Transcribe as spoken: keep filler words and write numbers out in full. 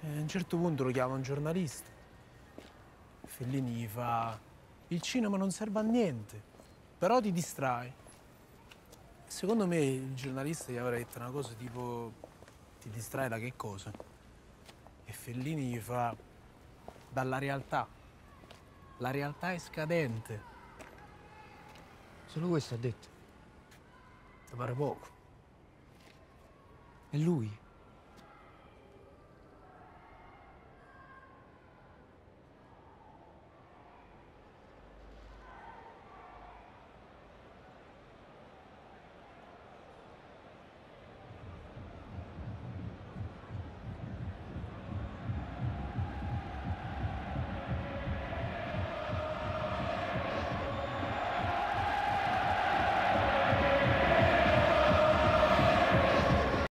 E a un certo punto lo chiama un giornalista. Fellini gli fa: il cinema non serve a niente, però ti distrae. Secondo me il giornalista gli avrà detto una cosa tipo: ti distrae da che cosa? E Fellini gli fa: dalla realtà. La realtà è scadente. Solo questo ha detto. Ti pare poco? E lui?